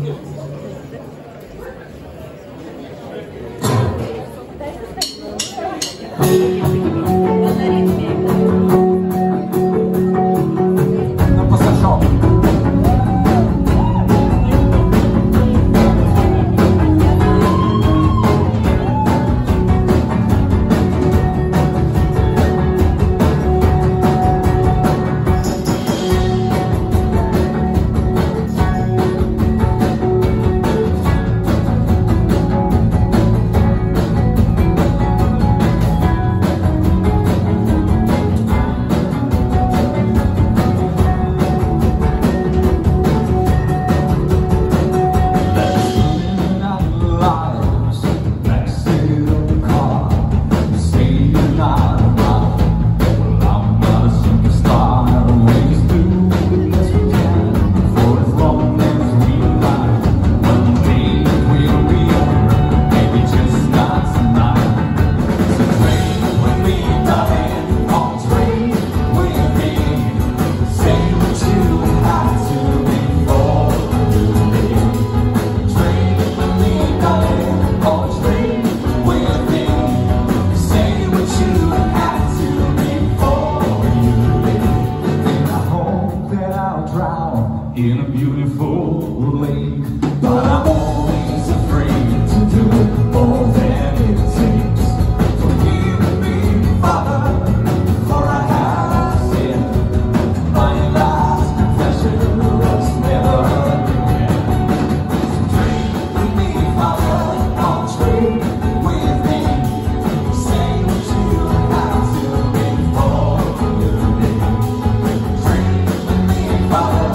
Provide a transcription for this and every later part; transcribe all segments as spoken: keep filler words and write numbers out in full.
In a beautiful lake, but I'm always afraid to do more than it takes. Forgive me, Father, for I have sinned. My last confession was never again. Drink with me, Father, oh drink with me. Say what you have to before you leave. Drink with me, Father.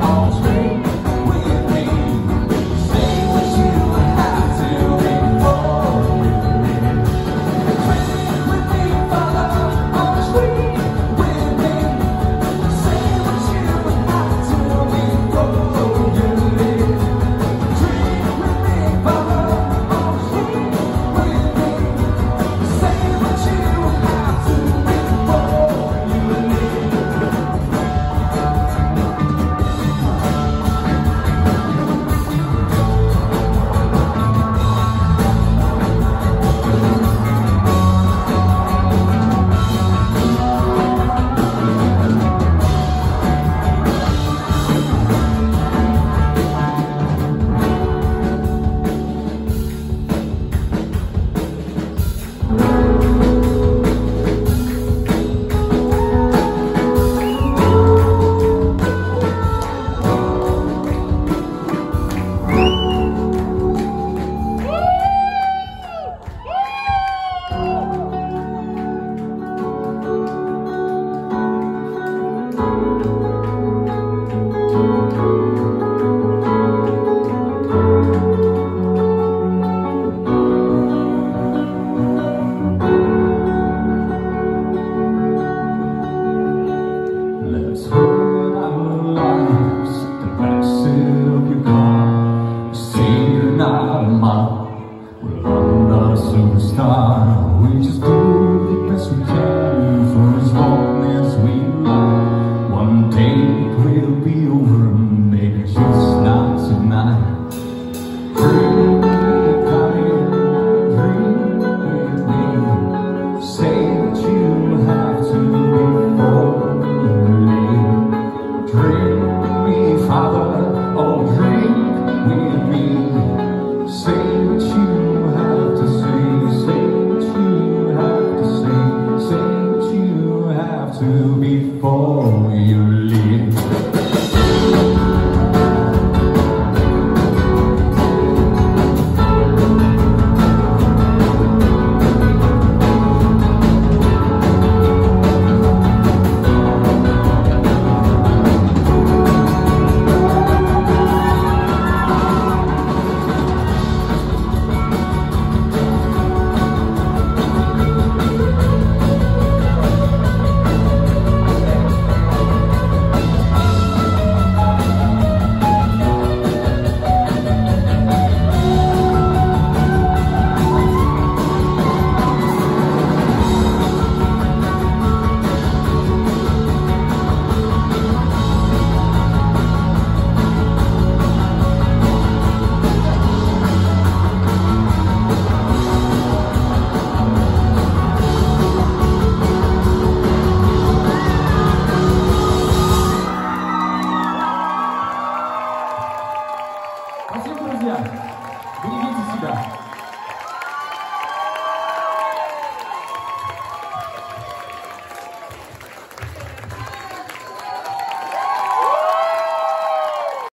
We just do the best we can for as long as we like. One day it will be over, maybe just not tonight. Dream with me, dream with me. Say what you have to before you leave. Dream with me, Father, oh dream with me. Say what you have to say, say Спасибо, друзья. Берегите себя.